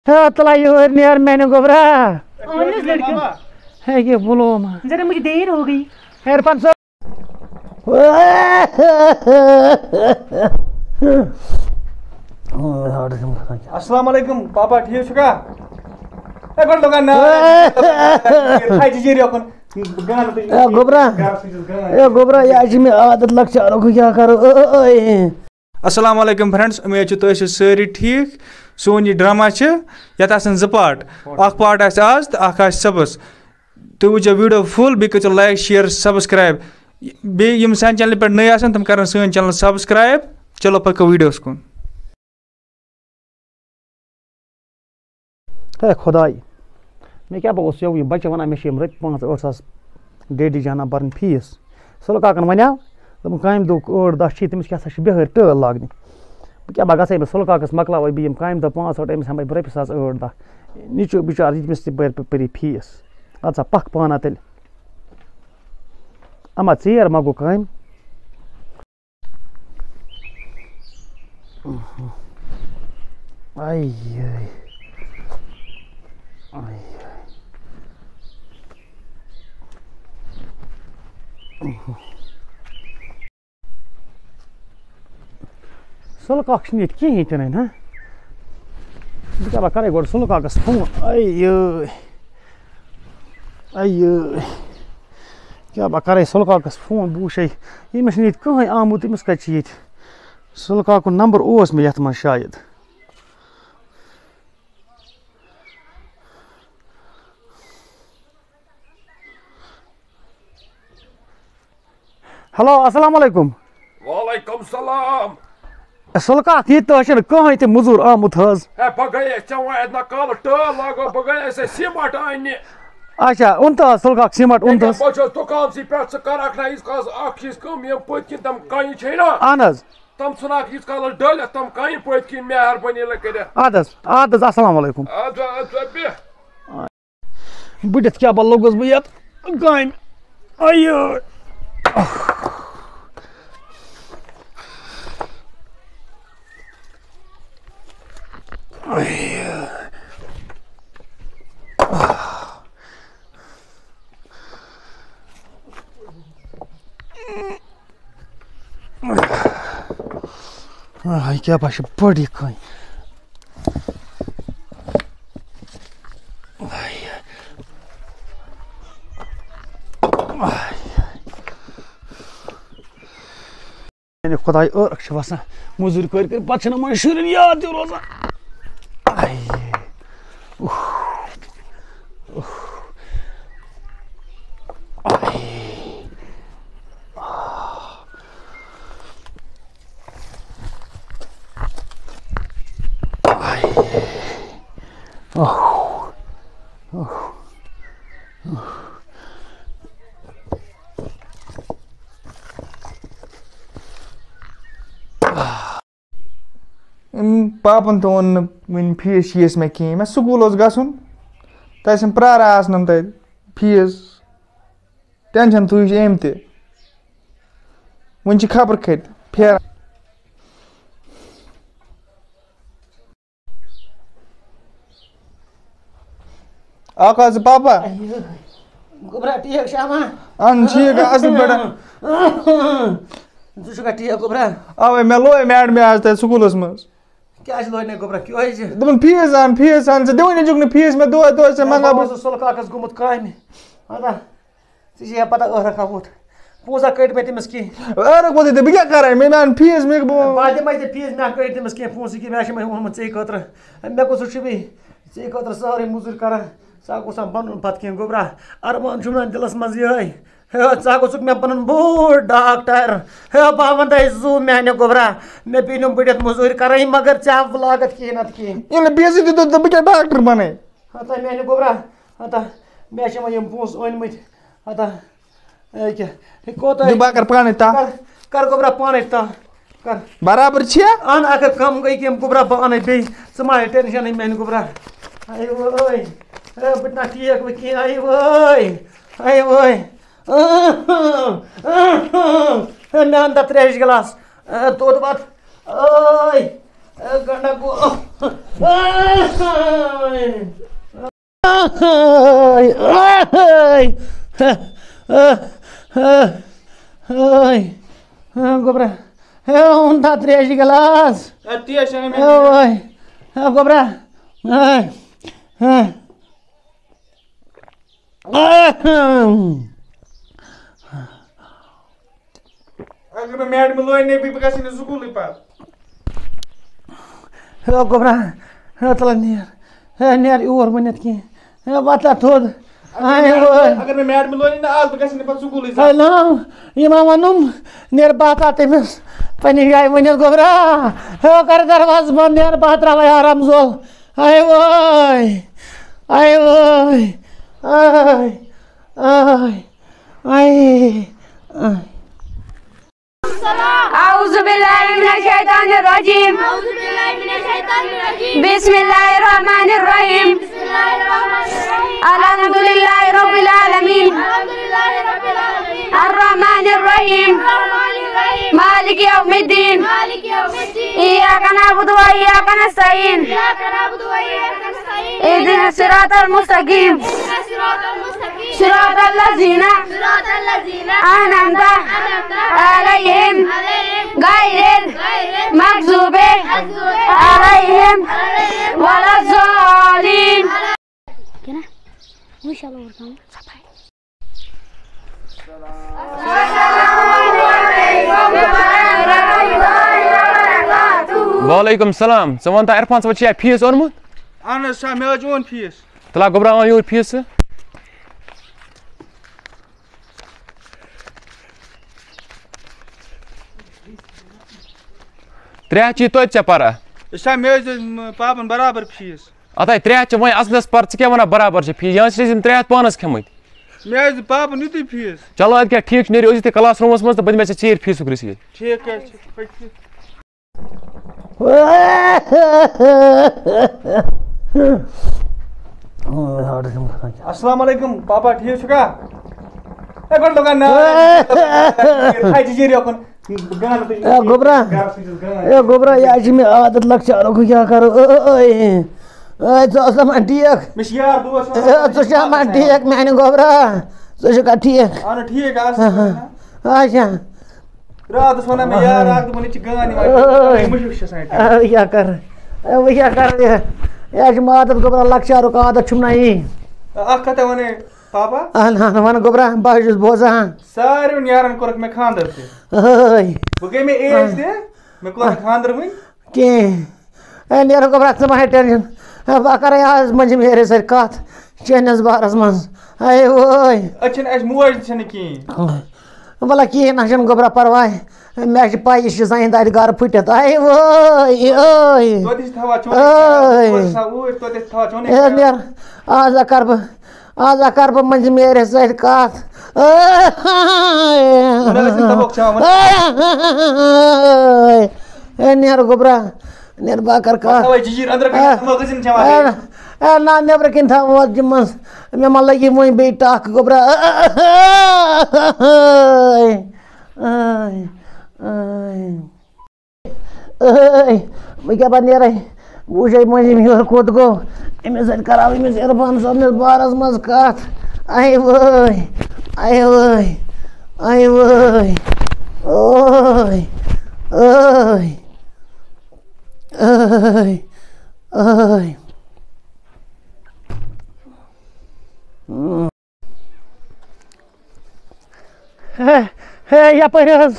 तला यार मैंने गोबरा बाबा है ये बोलो जरा मुझे देर हो गई। यार 500 अस्सलाम वालेकुम पापा ठीक छुका ए गन दुकान ना खाई जी रे अपन गोबरा यार में आदत लग चारों को क्या करो अस्सलाम वालेकुम फ्रेंड्स उम्मीद छ तुम सारी ठीक सोन ये ड्रामा ये ज पार्ट अख पार्ट आज तो अख सबस तुम वुचो वीडियो फुल बे कर लाइक शेयर सब्सक्राइब बेम सान चैनल पे नई आसन तम कर सन चैनल सब्सक्राइब। चलो पको वीडियोस कुन। है खुदाई मैं क्या बोस यो बच्चे वन मे रप 5-8 डेडी जाना बरन फीस सल काकन वन दम काम दो 8-10 तमिस क्या बेहर टल लागनी क्या बह ग सल काकस मकलाव बम काम दो 5-8 अमिस हम रपस 8-10 नीचो बिचार तमिस परी फीस अच्छा पख पाना तेल अमा चेर मा गो काम सल काक कहीं तन हाँ क्या करे गो सल काकस फोन क्या करे सल काकस फोन बह वुचे यमिस कहीं आमुत तमिस कत सल काकुन नंबर ओस मे ये शायद हेलो अस्सलाम वालेकुम। वालेकुम सलाम। सल काक ये कहीं ते मजूर आमुत अच्छा उन तो सल काक सीमेंट उन तो दुकान सी पे तम कहीं अहन तम सुना डल तम कहीं पत मेहरबानी आद अस्सलाम वालेकुम बुड़ित क्या लोगस बह ये काम क्या बात बड़ी कहीं खुदा वसान मजूर कर पे मन शुरन याद रोजान पापन तो वन फीस शीस मे कहीं मैं स्कूल गसन तम प्रारा आसन तत फीस टेंशन तुज अम वन खबर खत फेर आकाश पापा गोबरा ठीक शामा अन ठीक असल पे ठीक गोबरा अवे मे लोय मैड में आज स्कूलस मज क्या लोने गोबरा क्यों दपन फीस आन दिवन जुक फीस मे दो से मंगा सल काकस गुमुत काम अदा चे पता ٲرَکھ वोत पोजा कट मे तमिस कह ٲرَکھ वोत बह क्या कर मे मैन फीस मे बात फीस मे कट तमिस कह पोस कि मे वोनमुत ऐ खतर मे को चे खतर सारे मजूर कर सा बन पे कह गोबरा अरमान दिलस मज ये गोक मे पन बोड़ डॉक्टर बह वन जू मैंने गोबरा मे पे बुड़ित मजूर कर मगर चे लागत कह नत कह बेजती तो बह क्या डॉक्टर बन हता मैंने गोबरा हता मे वो पोस अनमत हता कर पाने कर गोबरा पाने कर बराबर अन अगर कम गई कि गोबरा बह अन बे मा टेंशन मैंने गोबरा बह ठीक वो कह मे अन 3 गिलास दूध बत گنڈا کو گوبرا ان تھا تریش گلاس گوبرا اگر میں میڈ میں لوئی نہیں بھی گژھِ نہٕ سکوٗلٕے پَتہٕ گوبرا تلا نیر یور ؤنِتھ کینٛہہ وَتلا تھوٚد اگر میں میڈ میں لوئی نہٕ آز بہٕ گژھِ نہٕ پَتہٕ سکوٗلٕے یہِ ما وَنُم نیر بہٕ آو تٔمِس پنٛنہِ جایہِ ؤنِتھ گوبرا کر دروازٕ بنٛد نیر بہٕ ترٛاوَے آرام زول آے وٲے آے وٲے آے آے آے أعوذ بالله من الشيطان الرجيم بسم الله الرحمن الرحيم الحمد لله رب العالمين الرحمن الرحيم مالك يوم الدين إياك نعبد وإياك نستعين اهدنا الصراط المستقيم صراط الذين أنعمت عليهم غير المغضوب عليهم ولا الضالين. وعلیکم السلام ژٕ وَن تا عرفان صٲبَس چھےٚ فیٖس اوٚنمُت اہن حظ سا مےٚ حظ اوٚن فیٖس تلا گوبرا اَن یور فیٖسہٕ ترٛےٚ ہَتھ چھِی توتہِ ژےٚ پَرا سا مےٚ حظ دیُت پاپَن برابر فیٖس اَتھے 300 چھِ وۄنۍ اَصلَس پر ژٕ کیٛاہ وَنان برابر چھِ فیٖس یا چھِ أسۍ 300 پانَس کھیٚمٕتۍ مےٚ حظ دیُت پاپَن یُتُے فیٖس چلو اَدٕ کیٛاہ ٹھیٖک چھُ نیٖرِو أسۍ تہِ کلاس روٗمَس منٛز تہٕ بہٕ دِمے ژےٚ ژیٖرۍ فیٖسُک رٔسیٖد ٹھیٖک حظ چھُ پٔکِو السلام علیکم پاپا ٹھیٖک چھُکھا اے گۄڈٕ لوگا نا گوبرا اے گوبرا یہ چھِ مےٚ عادت لۄکچارُک کیٛاہ کَرو ژٕ اوسکھا ما ٹھیٖک مےٚ چھِ یار دوس ژٕ چھُکھا ما ٹھیٖک میٛانہِ گوبرا ژٕ چھُکھا ٹھیٖک اہن ٹھیٖک آز اچھا راتَس وَنان مےٚ یار اکھ دوٚپُن ییٚتہِ چھِ گانۍ یِوان مُشُک چھِ آسان وۄنۍ کیٛاہ کَرٕ وۄنۍ کیٛاہ کَرٕ یہِ چھُم عادت گوبرا لۄکچارُک عادت چھُم نا یی اکھ کَتھا وَنے پاپا اہن وَن گوبرا بہٕ حظ چھُس بوزان ساروِین یارَن کوٚرُکھ مےٚ خاندر تہِ وۄنۍ گٔے مےٚ ایج تہِ مےٚ کوٚر نہٕ خاندر وٕنۍ کینٛہہ اے نیرو گوبرا ژٕ ما ہے ٹٮ۪نشَن بہٕ کَرَے آز مٔنٛزِم ہیرِ سۭتۍ کَتھ چٲنِس بارَس منٛز اے وٲے أسۍ چھِنہٕ اَسہِ موج تہِ چھَنہٕ کِہیٖنۍ وَلہ کِہیٖنۍ نہ چھُنہٕ گوبرا پَرواے مےٚ چھِ پَے یہِ چھِ زَنہِ دارِ گَرٕ پھٕٹِتھ اے وٲے توتہِ چھِ تھاوان چون اے نیر آزا کَرٕ بہٕ مٔنٛزِم ہیرِ سۭتۍ کَتھ اے نیر گوبرا نیر بہٕ کَرٕ کَتھ اے نہ نیٚبرٕ کِنۍ تھاو وۄزجہِ منٛز مےٚ ما لٔگی وۄنۍ بیٚیہِ ٹَکھ گوبرا بہٕ کیٛاہ پَتہٕ نیرَے بہٕ وٕچھے مٔنٛزِم ہیوٚر کوٚت گوٚو أمِس سۭتۍ کَرہاو أمِس عرفان صٲبنِس بارَس منٛز کَتھ اَے وٲے اَے وٲے اَے وٲے ٲے ٲے ٲے ٲے ہے یَپٲرۍ حظ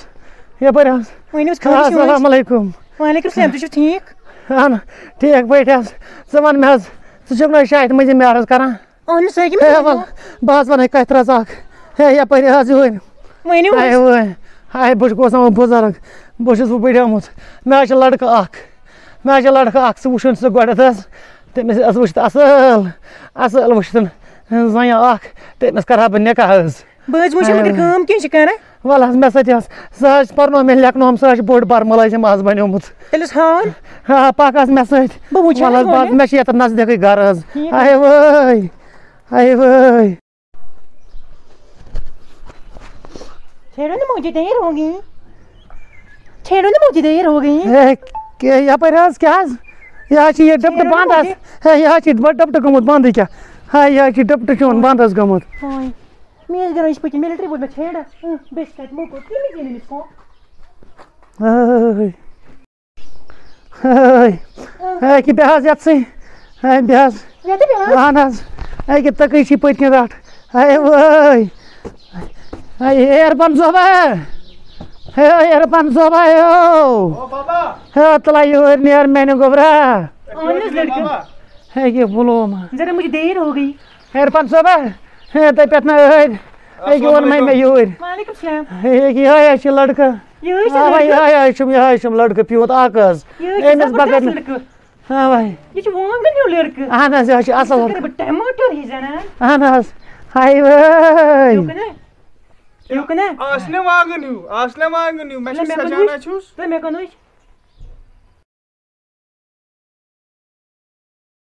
السلام علیکُم وعلیکم السلام تُہۍ چھِو ٹھیٖک اہن ٹھیٖک پٲٹھۍ حظ ژٕ وَن مےٚ حظ ژٕ چھُکھ نہ شاید مٔنٛزِم یار حظ کَران اہن سا وَل بہٕ حظ وَنَے کَتھِ رَژ اَکھ ہے یَپٲرۍ حظ یِوٕنۍ ؤنِو ہاے وٲے ہاے بہٕ گوس وۄنۍ بُزَرٕگ بہٕ چھُس بٔڑیومُت مےٚ حظ چھِ لٔڑکہٕ اَکھ ژٕ وٕچھُن سُہ گۄڈٮ۪تھ حظ تٔمِس حظ وٕچھتہٕ اَصٕل وٕچھتَن زَنہِ اَکھ تٔمِس کَرٕہا بہٕ نِکاح حظ بہٕ حظ وٕچھِ مگر کٲم کیٛاہ چھِ کَران وَلہٕ حظ مےٚ سۭتۍ حظ سُہ حظ پَرنو مےٚ لیکھنووُم سُہ حظ چھِ بوٚڑ بار مُلٲزِم آز بَنیومُت تیٚلہِ حظ ہاوان پَکھ حظ مےٚ سۭتۍ بہٕ وٕچھِ وَلہٕ حظ بہٕ مےٚ چھِ ییٚتٮ۪تھ نزدیٖکٕے گَرٕ حظ ہاے وٲے ہاے وٲے چھیڑو نا مجھے دیر ہو گئی چھیڑو نا مجھے دیر ہو گئی ہے یپٲرۍ حظ کیٛاہ حظ یہِ حظ چھِ یہِ ڈٕپٹہٕ بنٛد حظ ہے یہِ حظ چھِ ڈٕپٹہٕ گوٚمُت بنٛدٕے کیٛاہ ہے یہِ حظ چھِ ڈٕپٹہٕ چون بنٛد حظ گوٚمُت میٛٲنِس گَرَس پٔتِم مِلٹرٛی وول مےٚ ژھینٛڈا بیٚیہِ کَتہِ موقعہٕ تٔمِس زینہِ أمِس فون أکہِ بیٚہہ حظ یَتسٕے بیٚہہ حظ اہن حظ أکہِ تٔکٕے چھِ پٔتۍ کِنۍ رَٹھ ہے وٲے اِرفان صٲبا ہے اِرفان صٲبا ہے تُلا یوٗرۍ نیر میٛانہِ گوٚبرا ہے یہِ وُلوم ذرا مجھے دیر ہو گئی اِرفان صٲبا ہے تَتہِ نہٕ أدۍ أکہِ ووٚنمَے مےٚ یوٗرۍ وعلیکُم سلام یِہوٚے حظ چھِ لٔڑکہٕ یِہوٚے چھُم لٔڑکہٕ پیوٗت اکھ حظ أمِس بغٲر اَوَے یہ چھُ وانٛگن ہیوٗ لٔڑکہٕ اہن حظ یہِ حظ چھِ اَصٕل کَرٕ بہٕ ٹماٹر ہی زنان اہن حظ ہاے وٲے یوٗکنا آسنہِ وانٛگن ہیوٗ مےٚ چھُ سجانا چھُس تہٕ مےٚ کٕنٕچ